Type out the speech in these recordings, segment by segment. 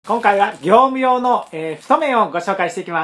今回は業務用の、太麺をご紹介していきます。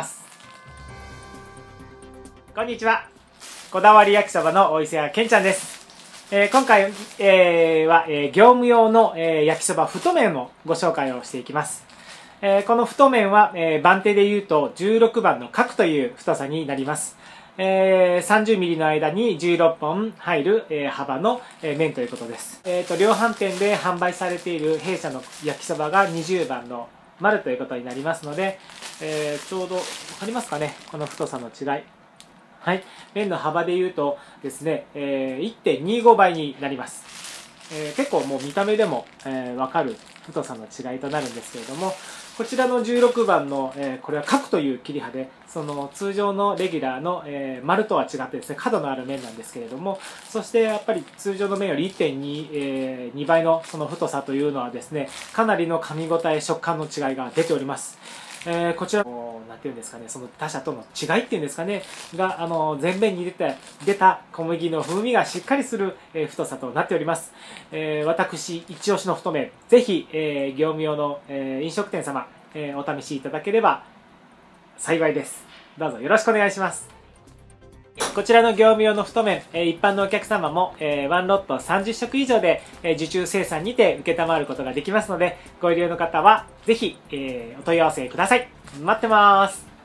こんにちは。こだわり焼きそばのお伊勢屋けんちゃんです。今回、は、業務用の、焼きそば太麺をご紹介をしていきます。この太麺は、番手で言うと16番の角という太さになります。30ミリの間に16本入る、幅の、麺ということです。量販店で販売されている弊社の焼きそばが20番の丸ということになりますので、ちょうど分かりますかね、この太さの違い。はい、麺の幅で言うとですね、1.25 倍になります。結構もう見た目でも、分かる太さの違いとなるんですけれども、こちらの16番の、これは角という切り刃で、その通常のレギュラーの、丸とは違ってですね、角のある麺なんですけれども、そしてやっぱり通常の麺より 1.2 倍のその太さというのはですね、かなりの噛み応え、食感の違いが出ております。こちら、なんていうんですかね、その他社との違いっていうんですかね、が、前面に出た小麦の風味がしっかりする、太さとなっております。私、一押しの太麺、ぜひ、業務用の、飲食店様、お試しいただければ幸いです。どうぞよろしくお願いします。こちらの業務用の太麺、一般のお客様も、ワンロット30食以上で、受注生産にて承ることができますので、ご利用の方はぜひ、お問い合わせください。待ってます。